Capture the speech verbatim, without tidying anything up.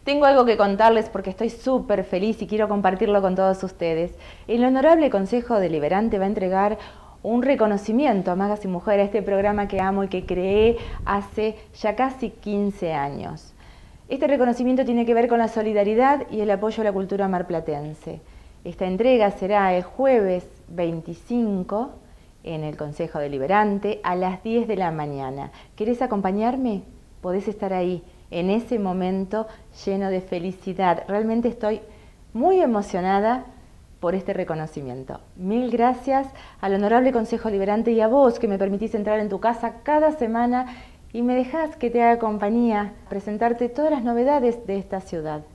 Tengo algo que contarles porque estoy súper feliz y quiero compartirlo con todos ustedes. El Honorable Consejo Deliberante va a entregar un reconocimiento a Magas y Mujeres, este programa que amo y que creé hace ya casi quince años. Este reconocimiento tiene que ver con la solidaridad y el apoyo a la cultura marplatense. Esta entrega será el jueves veinticinco en el Consejo Deliberante a las diez de la mañana. ¿Querés acompañarme? Podés estar ahí en ese momento lleno de felicidad. Realmente estoy muy emocionada por este reconocimiento. Mil gracias al Honorable Consejo Deliberante y a vos que me permitís entrar en tu casa cada semana y me dejás que te haga compañía, presentarte todas las novedades de esta ciudad.